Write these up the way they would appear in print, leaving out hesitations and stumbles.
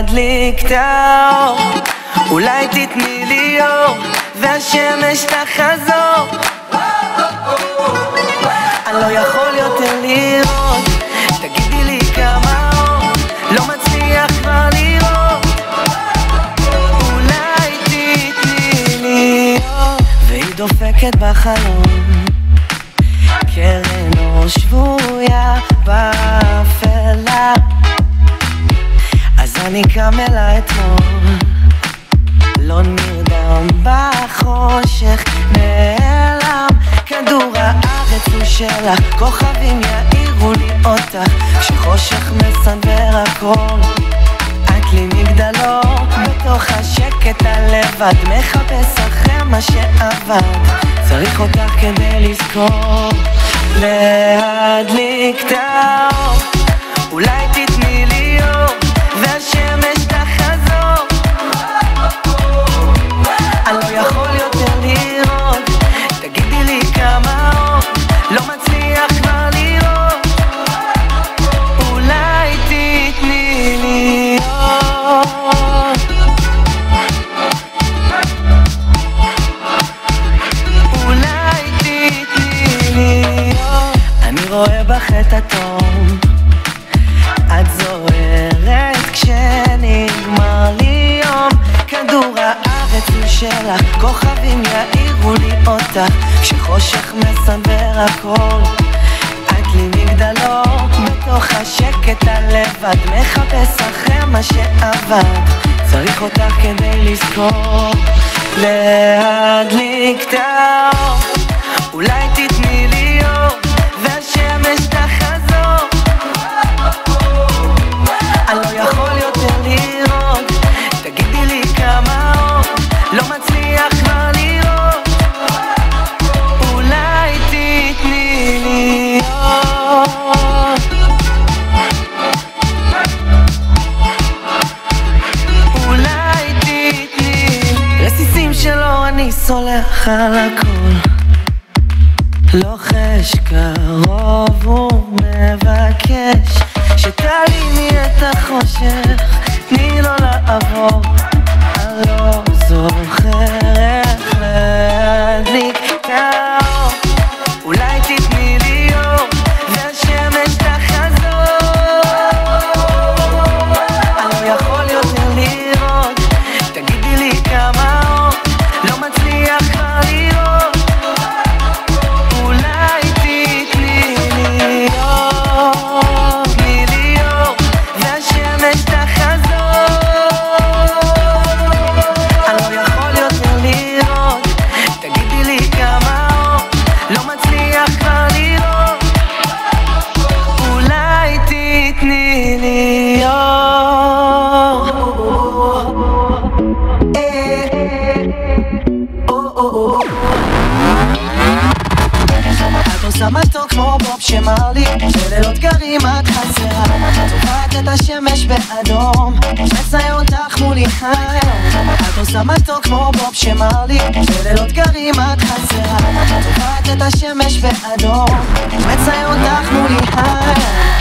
להדליק את האור, אולי תתני לי אור והשמש תחזור. אני לא יכול יותר לראות, תגידי לי כמה אור, לא מצליח כבר לראות. אולי תתני לי אור, והיא דופקת בחלום, קרן אור שבויה באפלה. אז אני קם אלה אתמול, לא נרדם בחושך, נעלם כדור הארץ הוא שלך, כוכבים יאירו לי אותך, כשחושך מסנבר הכל. את לי מגדלור, בתוך השקט הלבד, מחפש אחרי מה שעבד, צריך אותך כדי לזכור. להדליק את האור, אולי תתני לי אור והשמש תחזור. אני לא יכול יותר לראות, תגידי לי כמה אור, לא מצליח כבר לראות. אולי תתני לי אור, אולי תתני לי אור. אני רואה בך את התום, את זוהרת כשנגמר לי יום, כדור הארץ הוא שלך, כוכבים יאירו לי אותך, כשחושך מסנבר הכל. את לי מגדלור, בתוך השקט הלבד, מחפש אחרי מה שעבד, צריך אותך כדי לזכור. להדליק את האור, אולי תתני לי אור והשמש תחזור. אני לא יכול יותר לראות, תגידי לי כמה אור, לא מצליח כבר לראות. אולי תתני לי אור, אולי תתני לי. רסיסים שלו אני סולח על הכל, לוחש קרוב ומבקש שתעלימי את החושך, תני לו לעבור. אני לא זוכר איך להדליק את האור, אולי תתני לי אור והשמש תחזור. אני לא יכול יותר לראות, תגידי לי כמה אור, לא מצליח כבר לראות. אולי תתני לי אור, תני לי אור והשמש תחזור. אני לא יכול יותר לראות, תגידי לי כמה אור, לא מצליח כבר לראות. אולי תתני לי אור, את עושה מה טוב כמו בוב שמר לי, בלילות קרים את חסרה, צובעת את השמש באדום, מצייר אותך מולי היום. את עושה מה טוב כמו בוב שמר לי, בלילות קרים את חסרה, צובעת את השמש באדום, מצייר אותך מולי היום.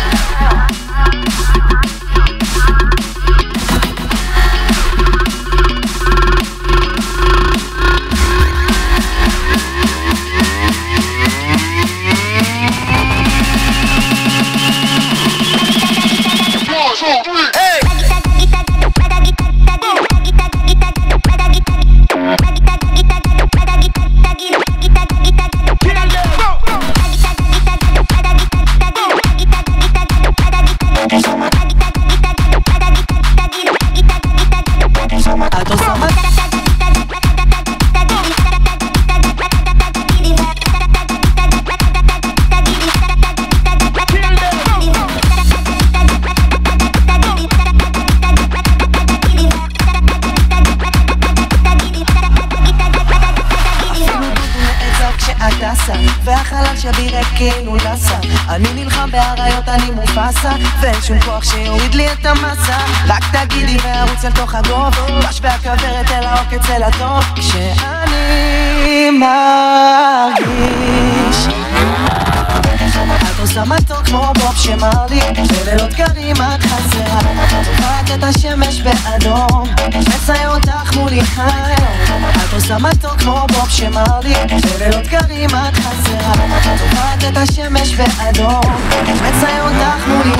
והחלל שבי כאילו נסע, אני נלחם בהריות, אני מופסה, ואין שום כוח שיוריד לי את המסה. רק תגידי וערוץ אל תוך הגוף, רש והכברת אל העוקץ אל הטוב, כשאני מרגיש את עושה מתוק כמו בוב שמר לי, בלילות קרים את חסרה, צובעת את השמש עושה מתוק כמו בוב שמרליק בלילות קרים את חסרה תובעת את השמש באדום מצייר אותך מולי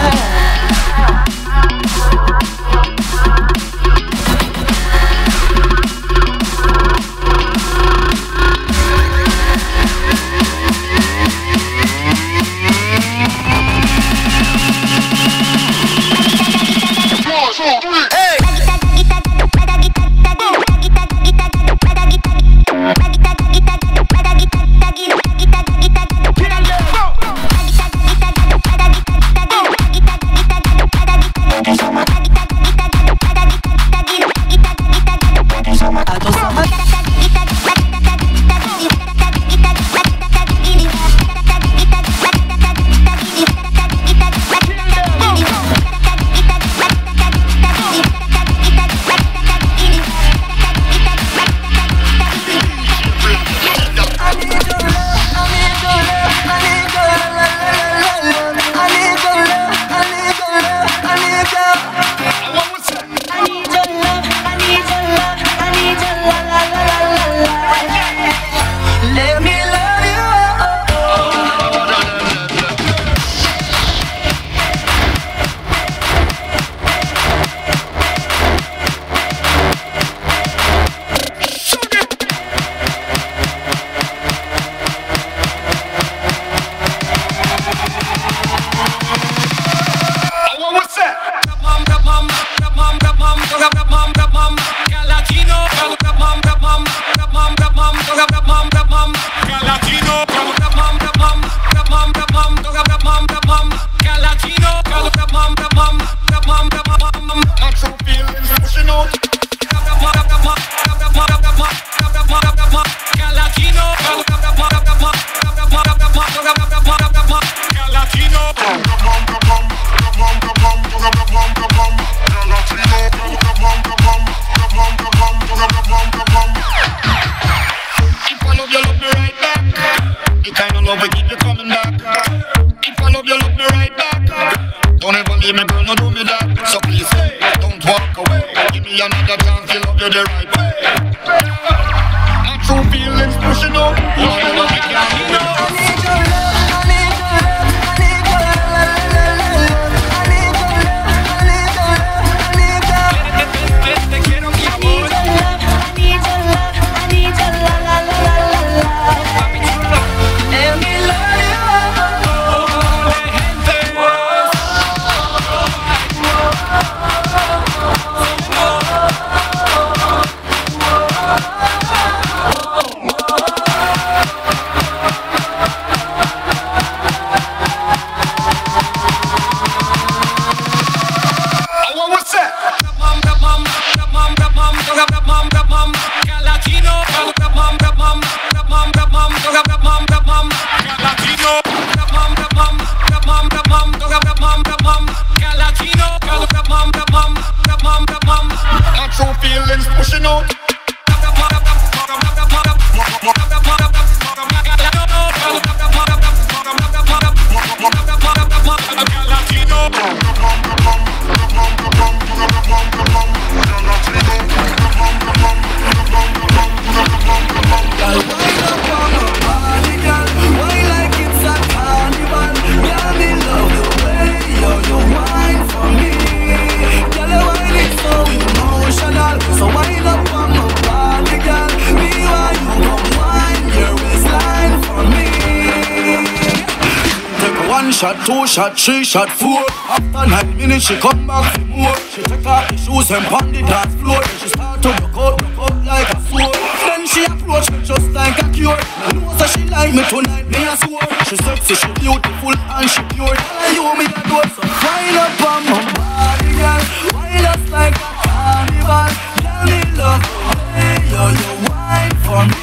Shot, 2 shot, 3 shot, 4. After 9 minutes she come back for more. She take off the shoes and pound the dance floor. Then she start to look up like a sword. Then she approach me just like a cure. I know that she like me tonight, me a swore. She sexy, she beautiful and she pure. Tell you me a door, so wind up on my body, girl. Wind up like a carnival. Tell me love the way you wine for me.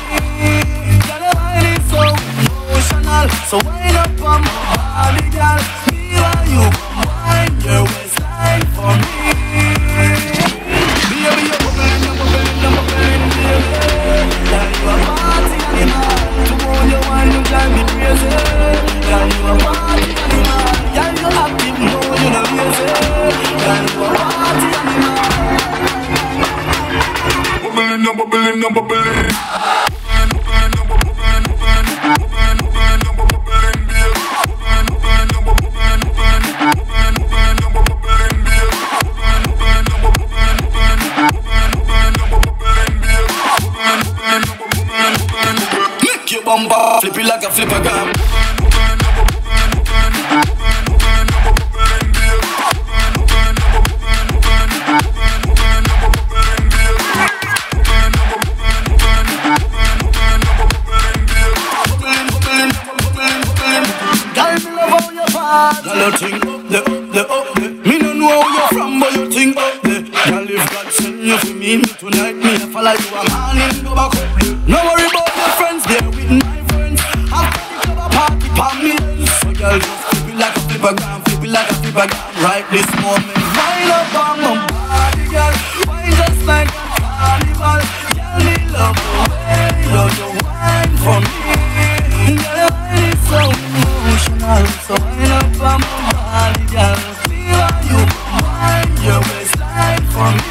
Tell you wine is so emotional. So wind up on my body, girl. Me while you come wine your waistline for me. Baby, you're bubbling, baby. Girl, you a party animal. To hold your wine, you drive me crazy. Girl, you a party animal. Girl, you active, no, you no lazy. Girl, you a party animal. Bubbling, Make your bumper flip it like a flipper gram. Girl, you think up there. Me no know where you're from, but you think up there. Girl, if God send you for me tonight, me I follow you a morning, go back up there. No worry about your friends, they're with my friends. I've got the club a party for me. So girl, just flip it like a flipper gram, flip it like a flipper gram. Right this moment, wind up on my body, girl. Wine just like a carnival. Girl, me love the way you wine for me. Girl, your wine is so emotional, so wind up on my body, girl. Feel how you wind your waistline for me.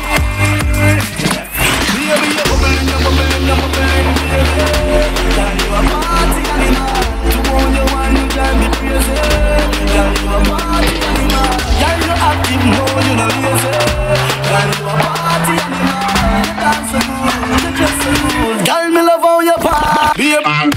Baby, you're bubbling, you're bubbling, you're bubbling, baby. Girl, you a party animal. To own your wine, you drive me crazy. Girl, you a party animal. Girl, you active, no, you no lazy. Girl, you a party animal. You dance so good, you dress so good. Girl, me love how you party, baby.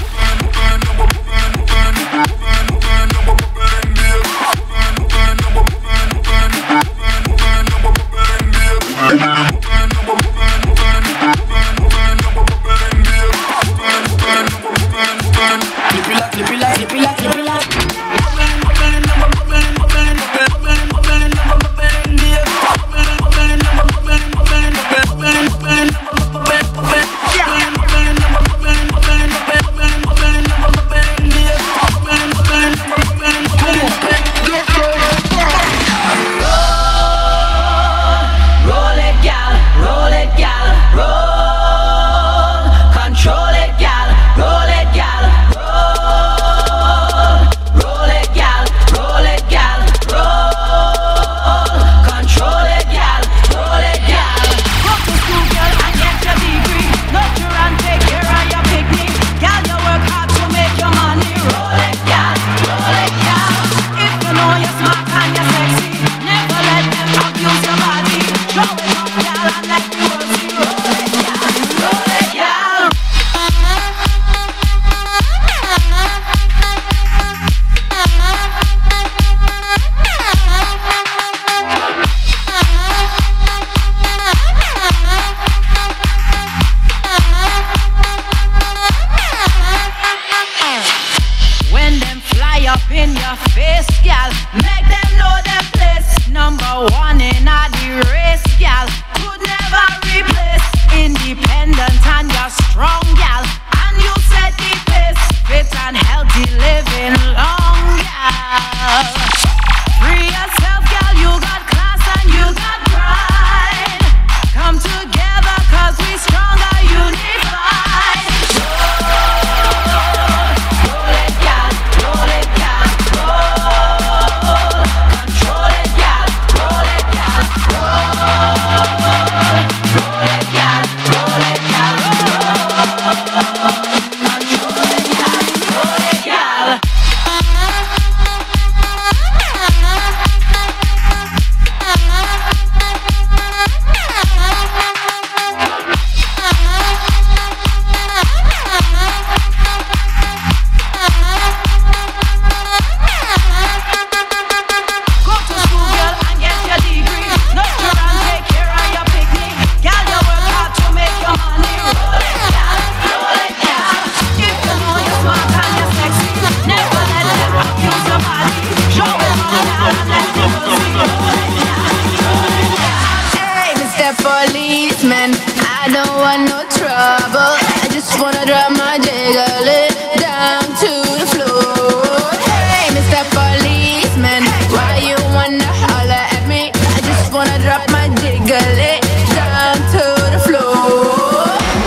policeman, I don't want no trouble. I just wanna drop my jiggle down to the floor. Hey, Mr. Policeman, why you wanna holler at me? I just wanna drop my jiggle down to the floor.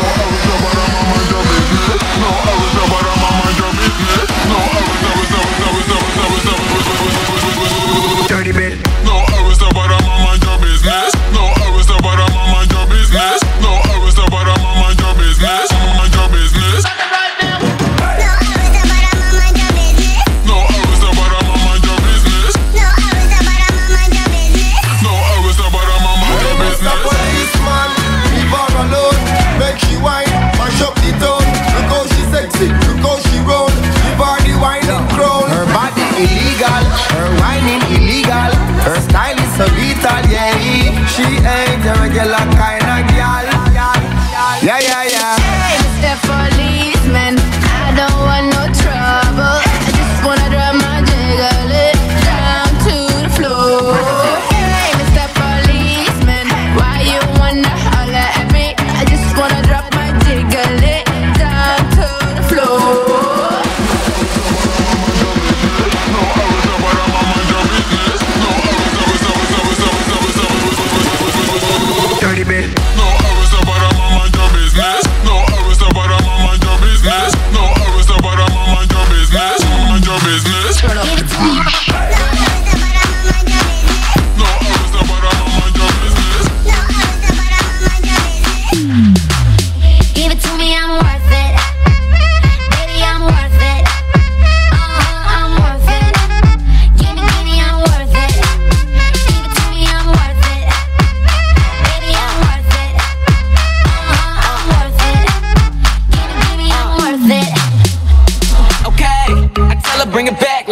Dirty bit. No, I was about to mind your business. No, I was about to mind your business. No, I was about to mind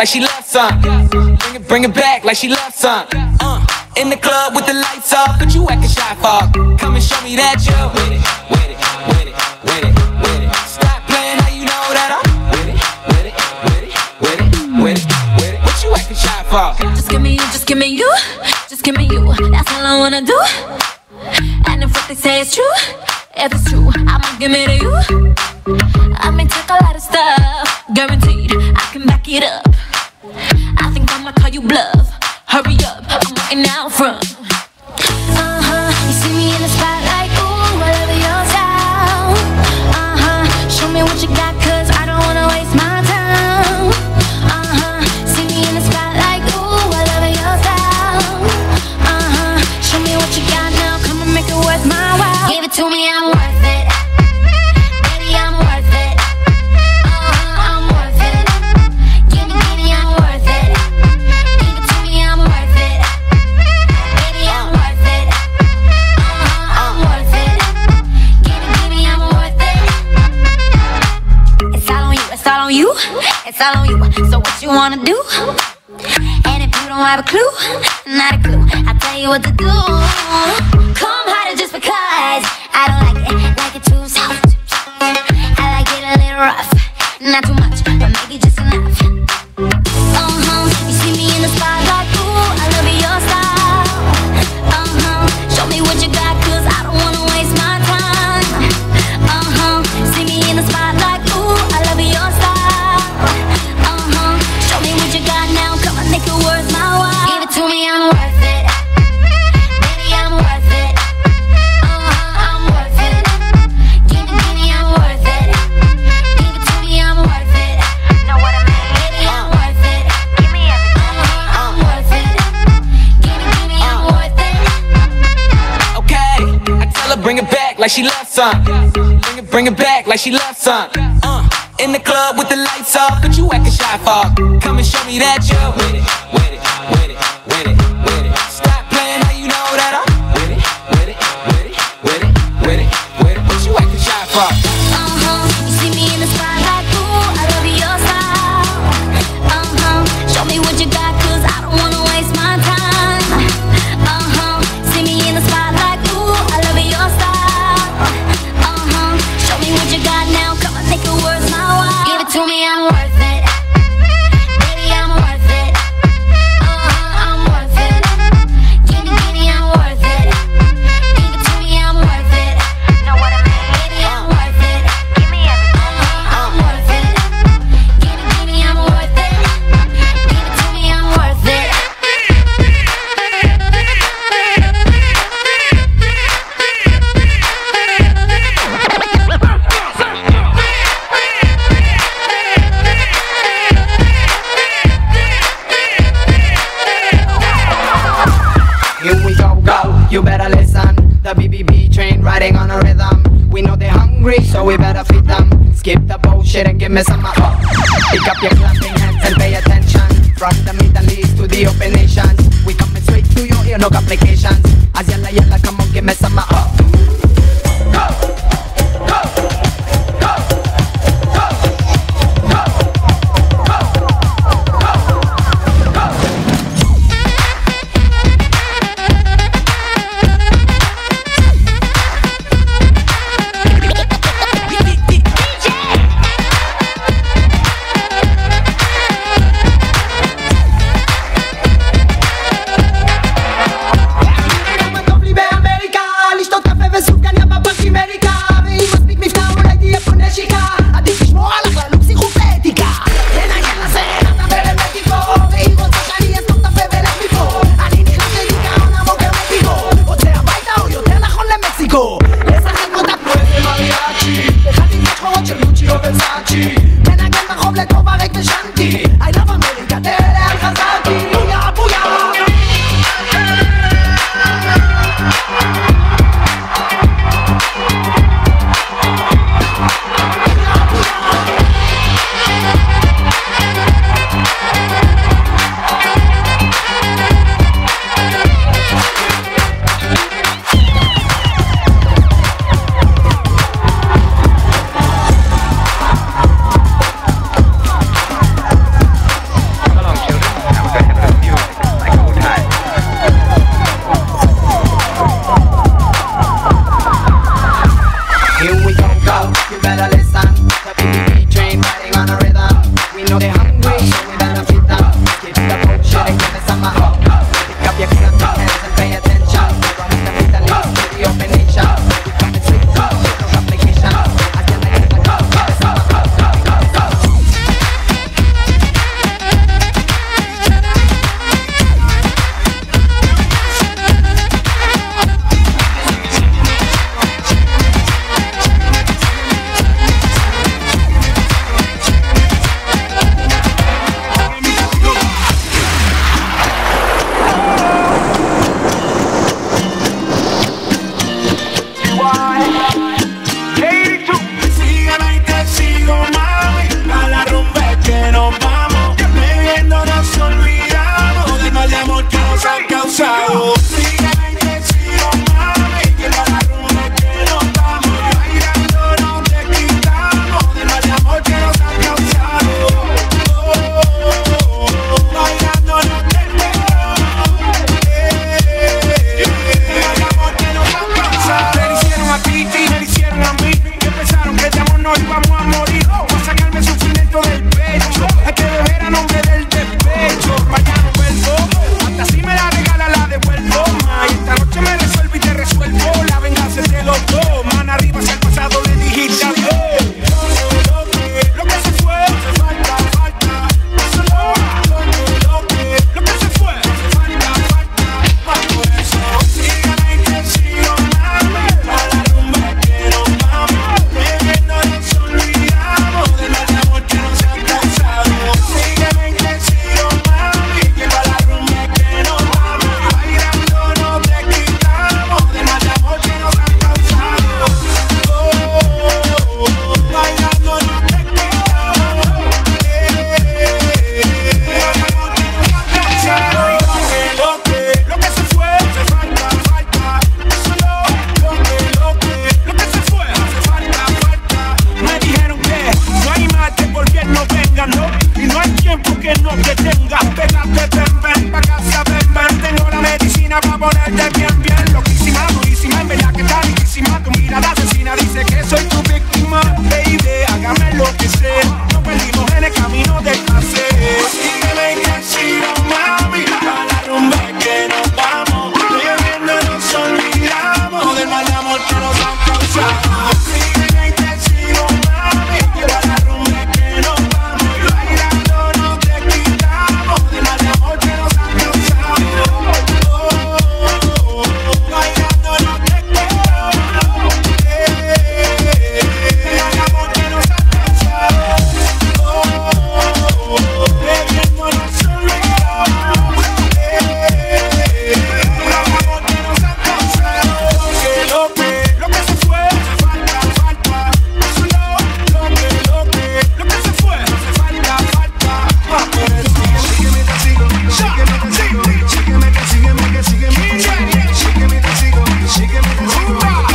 like she loves some. Bring it back like she loves some. In the club with the lights off, but you acting shy for. Come and show me that you're with it, with it, with it, with it, with it. Stop playing, how you know that I'm with it, with it, with it, with it, with it, with it. What you acting shy for? Just give me you, just give me you, just give me you. That's all I wanna do. And if what they say is true, if it's true, I'ma give it to you. I may take a lot of stuff, guaranteed I can back it up. I think I'ma call you bluff. Hurry up, I'm waiting out front. You see me in the spotlight, ooh, I love your style. Show me what you got, cause I don't wanna waste my time. See me in the spotlight, ooh, I love your style. Show me what you got now, come and make it worth my while. Give it to me, I'm worth it. Baby, I'm worth it. I'm worth it. Give me, I'm worth it. Give it to me, I'm worth it. Baby, I'm worth it. I'm worth it. Give me, I'm worth it. It's all on you, it's all on you, it's all on you. So what you wanna do? And if you don't have a clue, not a clue, I'll tell you what to do. Come harder just because I don't like it too soft. I like it a little rough, not too much, but maybe just enough. You see me in the spotlight, ooh, I love your style. Show me what you got, cause I don't wanna waste my time. See me in the spotlight, ooh, I love your style. Show me what you got now, come on, make it worth my while. Give it to me, I'm worth it. Baby, I'm worth it. I'm worth it. Give me, I'm worth it. Give it to me, I'm worth it. Know what I mean? Baby, I'm worth it. Give me everything. I'm worth it. Give me, I'm worth it. Okay, I tell her bring it back like she loves some. Bring it back like she loves some. In the club with the lights off, but you acting shy for. Come and show me that you're with it, with it, with it, with it, with it. Stop playing, how you know that I'm with it, with it, with it, with it, with it, with it. What you acting shy for? You see me in the spotlight, ooh, I love your style. Show me what you got, cause I don't wanna waste my time. See me in the spotlight, ooh, I love your style. Show me what you got now, come on, make it worth my while. Give it to me, I'm worth it. Baby, I'm worth it. I'm worth it. Give me, I'm worth it. Give it to me, I'm worth it. Know what I mean? Baby, I'm worth it. Give me everything. I'm worth it. Give me, I'm worth it. Give it to me, I'm worth it. Here we go, you better listen. The BBB train riding on a rhythm. We know they're hungry, so we better feed them. Skip the bullshit and give me some up. Pick up your clapping hands and pay attention. From the Middle East to the open nations, we coming straight to your ear, no complications. As yalla yalla, come on, give me some up. Go, go, go, go, go, verte bien, bien, loquísima, durísima, en verdad que está riquísima. Tu mirada asesina dice que soy tu víctima. Baby, hágame lo que sea, nos perdimos en el camino del placer. Sígueme que sigo, mami, a la rumba que nos vamos. Bebiendo nos olvidamos del mal amor que nos han causado. Sígueme que sigo, mami, a la rumba que nos vamos. Bailando no te quitamos del mal amor que nos han causado. Bailando no te quitamos del amor que nos han causado. Bebiendo nos olvidamos del amor que nos han causado. Que lo que se fue, falta. Eso lo que se fue, falta. Pero sígueme que sigo, sígueme que sigo, sígueme que sígueme que sígueme, sígueme que sigo, sígueme que sigo,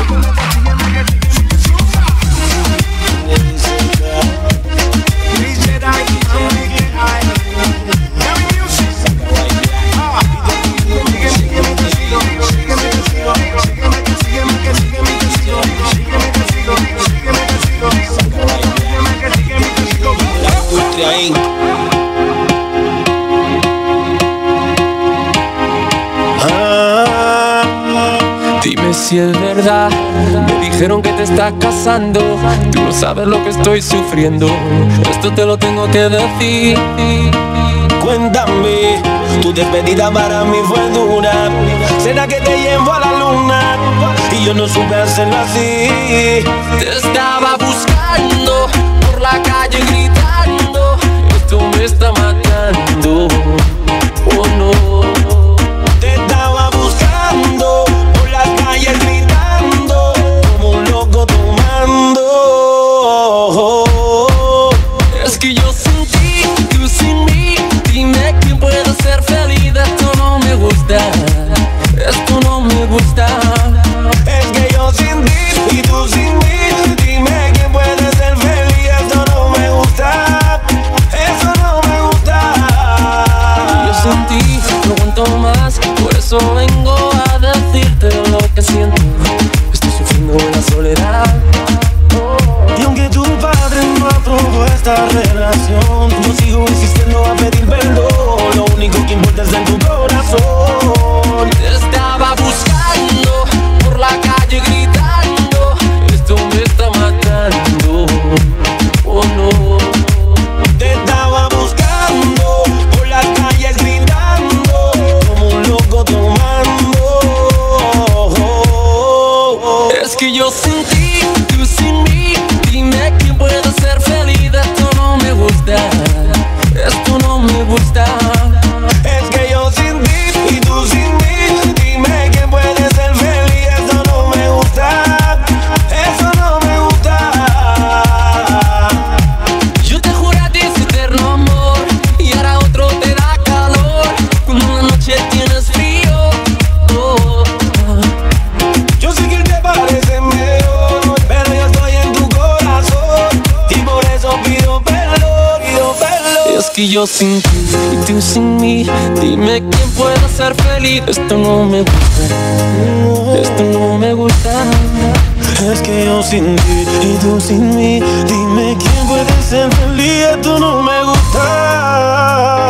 Dime si es verdad, me dijeron que te estás casando. Tú no sabes lo que estoy sufriendo, esto te lo tengo que decir. Cuéntame, tu despedida para mí fue dura. ¿Será que te llevo a la luna? Y yo no supe hacerlo así. Te estaba buscando por la calle gritando, esto me está matando, oh no. Te estaba buscando por las calles gritando, como un loco tomando. Es que yo sin ti, tú sin mí, dime quién puede ser feliz. Esto no me gusta, esto no me gusta. Es que yo sin ti y tú sin mí, dime quién puede ser feliz. Esto no me gusta, eso no me gusta. Yo sin ti no aguanto más, por eso vengo a decirte lo que siento. Estoy sufriendo en la soledad. Y aunque tu padre no aprobó esta relación, yo sigo insistiendo a pedir perdón. Lo único que importa es en tu corazón. Te estaba buscando por la calle gritando, esto me está matando, oh no. Te estaba buscando por las calles gritando, como un loco tomando. Es que yo sin ti, tú sin mí, dime quién puede ser feliz. Esto no me gusta, esto no me gusta. Es que yo sin ti y tú sin mí, dime quién puede ser feliz. Eso no me gusta, eso no me gusta. Yo te juro a ti ese eterno amor, y ahora otro te da calor cuando en la noche tienes frío. Oh. Yo sé que te parece mejor, pero yo estoy en tu corazón y por eso pido perdón, pido perdón. Es que yo sin ti y tú sin mí, dime quién puede ser feliz. Esto no me gusta, esto no me gusta. Es que yo sin ti y tú sin mí, dime quién puede ser feliz. Esto no me gusta.